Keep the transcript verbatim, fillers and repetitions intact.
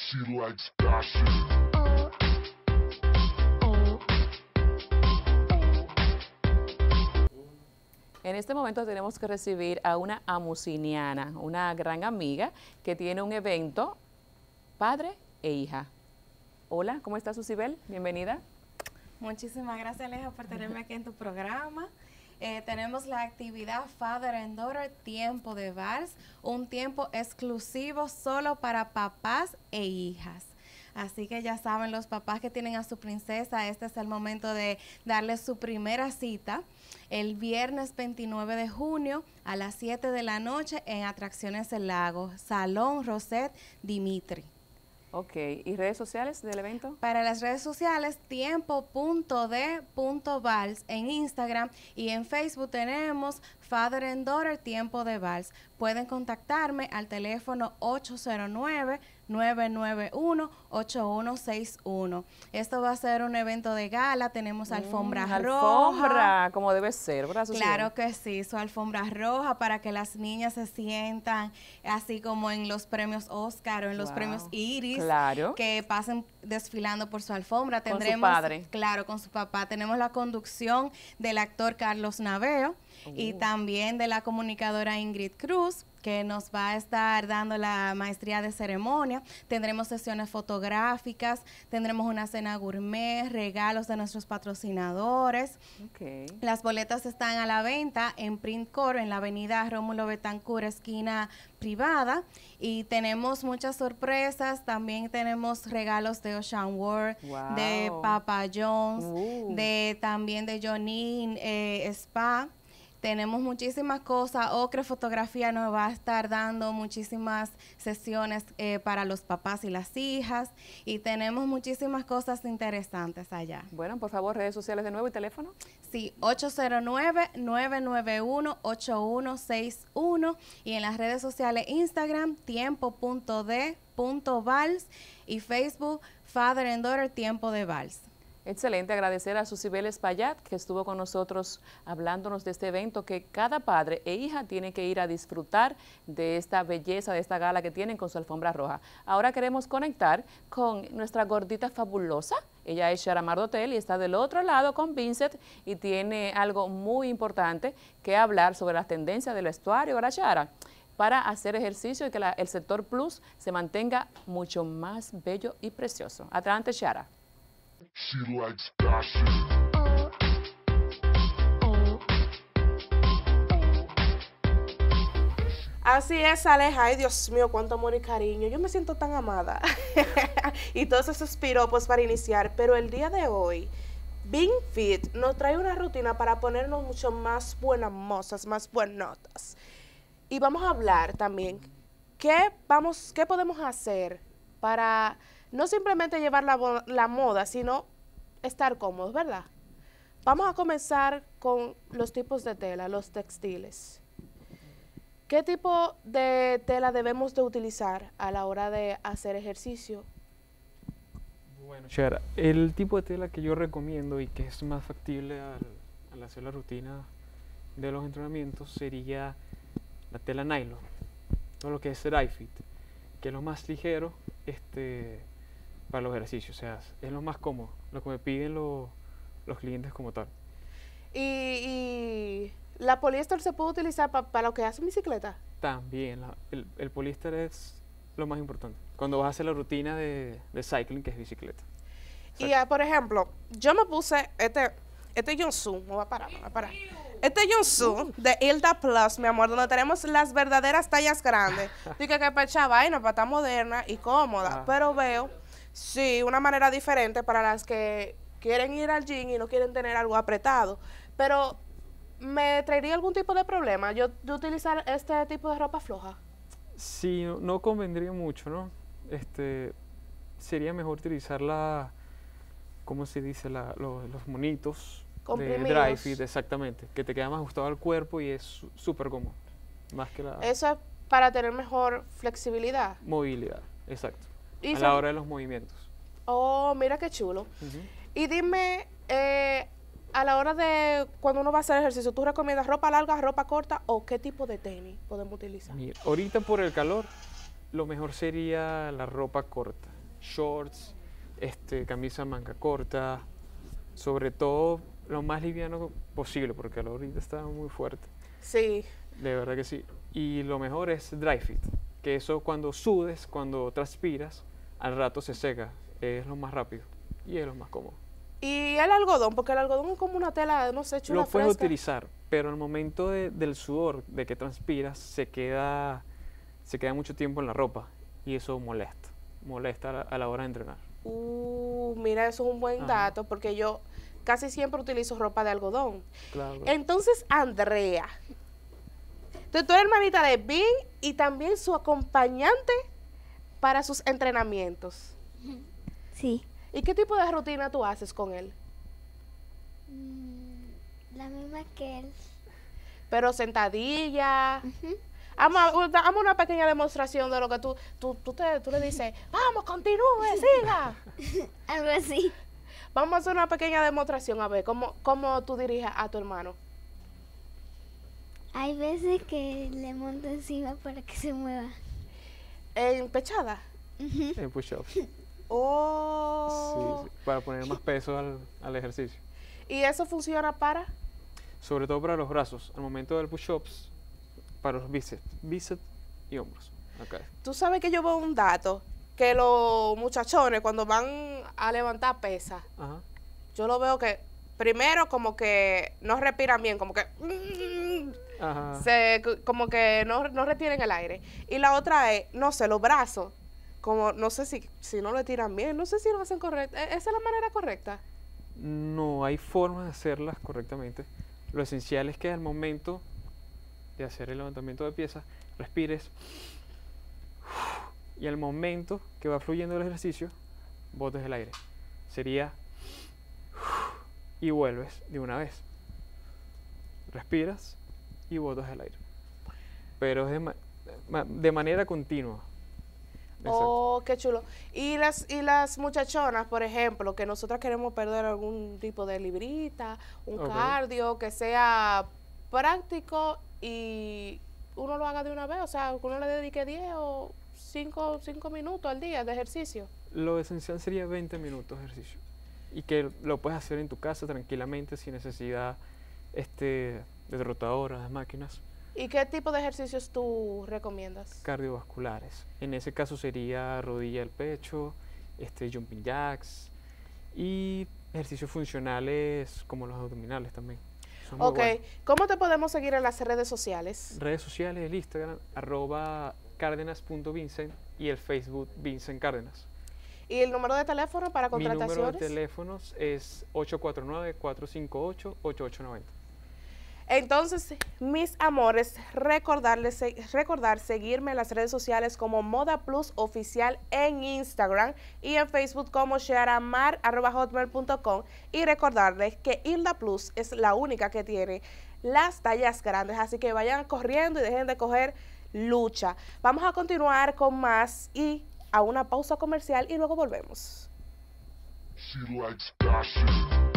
She likes fashion. En este momento tenemos que recibir a una amusiniana, una gran amiga que tiene un evento padre e hija. Hola, ¿cómo está Susibel? Bienvenida. Muchísimas gracias, Aleja, por tenerme aquí en tu programa. Eh, tenemos la actividad Father and Daughter Tiempo de Vals, un tiempo exclusivo solo para papás e hijas. Así que ya saben, los papás que tienen a su princesa, este es el momento de darle su primera cita el viernes veintinueve de junio a las siete de la noche en Atracciones El Lago, Salón Rosette Dimitri. Ok, ¿y redes sociales del evento? Para las redes sociales, tiempo punto de punto vals en Instagram y en Facebook tenemos Father and Daughter Tiempo de Vals. Pueden contactarme al teléfono ocho cero nueve, nueve nueve uno, ocho uno seis uno. Esto va a ser un evento de gala, tenemos alfombra mm, roja. Alfombra, como debe ser, ¿verdad, Susibel? Claro que sí, su alfombra roja para que las niñas se sientan así como en los premios Oscar o en los Wow. premios Iris. Claro. Que pasen desfilando por su alfombra. Con su Tendremos, padre. Claro, con su papá. Tenemos la conducción del actor Carlos Naveo Uh. y también de la comunicadora Ingrid Cruz, que nos va a estar dando la maestría de ceremonia. Tendremos sesiones fotográficas, tendremos una cena gourmet, regalos de nuestros patrocinadores. Okay. Las boletas están a la venta en Printcore, en la avenida Rómulo Betancourt, esquina Privada. Y tenemos muchas sorpresas, también tenemos regalos de Ocean World, Wow. de Papa John's, Uh. de también de Johnny eh, Spa. Tenemos muchísimas cosas. Ocre Fotografía nos va a estar dando muchísimas sesiones eh, para los papás y las hijas. Y tenemos muchísimas cosas interesantes allá. Bueno, por favor, redes sociales de nuevo y teléfono. Sí, ocho cero nueve, nueve nueve uno, ocho uno seis uno. Y en las redes sociales Instagram, tiempo punto de punto vals y Facebook, Father and Daughter Tiempo de Vals. Excelente, agradecer a Susibel Espaillat que estuvo con nosotros hablándonos de este evento que cada padre e hija tiene que ir a disfrutar de esta belleza, de esta gala que tienen con su alfombra roja. Ahora queremos conectar con nuestra gordita fabulosa. Ella es Shara Mardotel y está del otro lado con Vincent y tiene algo muy importante que hablar sobre las tendencias del vestuario, ¿verdad, Shara? Para hacer ejercicio y que la, el sector plus se mantenga mucho más bello y precioso. Adelante, Shara. She likes fashion. Así es, Aleja. Ay, Dios mío, cuánto amor y cariño. Yo me siento tan amada. Y todos esos piropos para iniciar. Pero el día de hoy, Being Fit nos trae una rutina para ponernos mucho más buenas mozas, más buenotas. Y vamos a hablar también qué, vamos, qué podemos hacer para no simplemente llevar la, la moda, sino estar cómodos, ¿verdad? Vamos a comenzar con los tipos de tela, los textiles. ¿Qué tipo de tela debemos de utilizar a la hora de hacer ejercicio? Bueno, Shara, el tipo de tela que yo recomiendo y que es más factible al, al hacer la rutina de los entrenamientos sería la tela nylon, todo lo que es dry fit, que es lo más ligero este, para los ejercicios, o sea, es lo más cómodo, lo que me piden lo, los clientes como tal. ¿Y, y la poliéster se puede utilizar pa, para lo que hacen bicicleta? También, la, el, el poliéster es lo más importante, cuando vas a hacer la rutina de, de cycling, que es bicicleta. Y uh, por ejemplo, yo me puse este, este jumpsuit, me voy a parar, me voy a parar. Este jumpsuit de Hilda Plus, mi amor, donde tenemos las verdaderas tallas grandes. Digo que para echar vaina, para estar moderna y cómoda. Ah. Pero veo, sí, una manera diferente para las que quieren ir al gym y no quieren tener algo apretado. Pero, ¿me traería algún tipo de problema yo de utilizar este tipo de ropa floja? Sí, no, no convendría mucho, ¿no? Este, sería mejor utilizar la, ¿cómo se dice? La, los, los monitos. Comprimidos. De dry fit, exactamente, que te queda más ajustado al cuerpo y es súper cómodo, más que la... Eso es para tener mejor flexibilidad. Movilidad, exacto, a la hora de los movimientos. Oh, mira qué chulo. Uh-huh. Y dime, eh, a la hora de cuando uno va a hacer ejercicio, ¿tú recomiendas ropa larga, ropa corta o qué tipo de tenis podemos utilizar? Mira, ahorita por el calor, lo mejor sería la ropa corta, shorts, este, camisa manga corta, sobre todo lo más liviano posible, porque el calor ahorita está muy fuerte. Sí. De verdad que sí. Y lo mejor es dry fit, que eso cuando sudes, cuando transpiras, al rato se seca. Es lo más rápido y es lo más cómodo. Y el algodón, porque el algodón es como una tela, no sé, chula, Lo puedes fresca. utilizar, pero al momento de- del sudor, de que transpiras, se queda, se queda mucho tiempo en la ropa y eso molesta, molesta a la, a la hora de entrenar. Uh, mira, eso es un buen Ajá. dato, porque yo casi siempre utilizo ropa de algodón. Claro. Entonces, Andrea, tú tú eres hermanita de Vin y también su acompañante para sus entrenamientos. Sí. ¿Y qué tipo de rutina tú haces con él? Mm, la misma que él. Pero sentadilla. Ujú. Hazme hazme una pequeña demostración de lo que tú, tú, tú, te- tú le dices, vamos, continúe, siga. Algo así. Vamos a hacer una pequeña demostración, a ver, cómo, cómo tú diriges a tu hermano. Hay veces que le monto encima para que se mueva. En pechada. Ujú. En push-ups. Sí, Oh. sí, para poner más peso al, al ejercicio. ¿Y eso funciona para? Sobre todo para los brazos. Al momento del push-ups, para los bíceps, bíceps y hombros. Acá. Tú sabes que yo veo un dato, que los muchachones cuando van a levantar pesas, Ajá. yo lo veo que primero como que no respiran bien, como que Ajá. se, como que no, no retienen el aire. Y la otra es, no sé, los brazos, como no sé si, si no le tiran bien, no sé si lo hacen correcto. ¿E- ¿Esa es la manera correcta? No hay formas de hacerlas correctamente. Lo esencial es que al momento de hacer el levantamiento de piezas, respires y al momento que va fluyendo el ejercicio, botes el aire. Sería y vuelves de una vez. Respiras y botas el aire. Pero es de, ma- ma- de manera continua. Exacto. Oh, qué chulo. Y las, y las muchachonas, por ejemplo, que nosotras queremos perder algún tipo de librita, un Ok. cardio, que sea práctico y uno lo haga de una vez, o sea, que uno le dedique diez o cinco minutos al día de ejercicio. Lo esencial sería veinte minutos de ejercicio y que lo puedes hacer en tu casa tranquilamente sin necesidad este, de rotadoras, de máquinas ¿Y qué tipo de ejercicios tú recomiendas? cardiovasculares. En ese caso sería rodilla al pecho, este, jumping jacks y ejercicios funcionales como los abdominales también. Son muy Ok, buenos. ¿cómo te podemos seguir en las redes sociales? Redes sociales, el Instagram, arroba cárdenas.vincent y el Facebook Vincent Cárdenas. ¿Y el número de teléfono para Mi número de contrataciones? teléfonos es ocho cuatro nueve, cuatro cinco ocho, ocho ocho nueve cero. Entonces, mis amores, recordarles, recordar seguirme en las redes sociales como Moda Plus Oficial en Instagram y en Facebook como sharamar arroba hotmail punto com y recordarles que Hilda Plus es la única que tiene las tallas grandes, así que vayan corriendo y dejen de coger lucha. Vamos a continuar con más y a una pausa comercial y luego volvemos. She likes fashion.